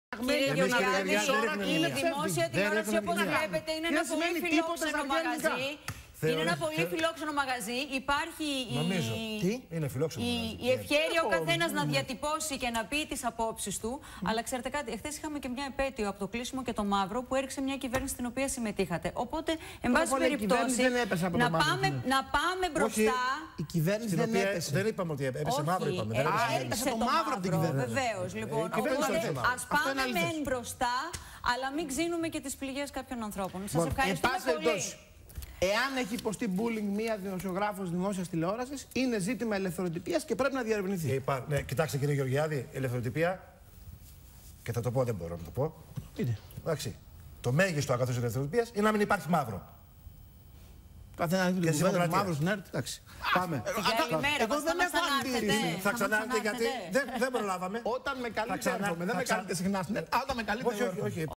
Κύριε Γεωργιάδη, η δημόσια τηλεόραση, όπως βλέπετε, είναι ένα πολύ φιλόξενο μαγαζί. Είναι ένα πολύ φιλόξενο μαγαζί. Υπάρχει η ευχέρεια ο καθένας να διατυπώσει και να πει τις απόψεις του. Αλλά ξέρετε κάτι, εχθές είχαμε και μια επέτειο από το κλείσιμο και το μαύρο που έριξε μια κυβέρνηση στην οποία συμμετείχατε. Οπότε, εν πάση περιπτώσει, να πάμε μπροστά. Η κυβέρνηση δεν έπεσε. Δεν είπαμε ότι έπεσε μαύρο. Έπεσε το μαύρο από την κυβέρνηση. Βεβαίως. Λοιπόν, ας πάμε μεν μπροστά, αλλά μην ξύνουμε και τις πληγές κάποιων ανθρώπων. Σας ευχαριστούμε πολύ. Εάν έχει υποστεί bullying μία δημοσιογράφος δημόσιας τηλεόρασης, είναι ζήτημα ελευθεροτυπίας και πρέπει να διερευνηθεί. Ναι, κοιτάξτε κύριε Γεωργιάδη, η ελευθεροτυπία, και θα το πω, δεν μπορώ να το πω. Εντάξει, το μέγιστο αγαθός της ελευθεροτυπίας είναι να μην υπάρχει μαύρο. Καθένα έχει την κουβέντα του μαύρου στην ΕΡΤ, εντάξει. Πάμε. Εγώ δεν έχω αντίρρηση. Θα ξανάρθετε γιατί δεν προλάβαμε. Όταν με καλείτε έρχομαι, δεν με καλείτε συχνά στην ΕΡΤ. Όταν με καλείτε έρχομαι.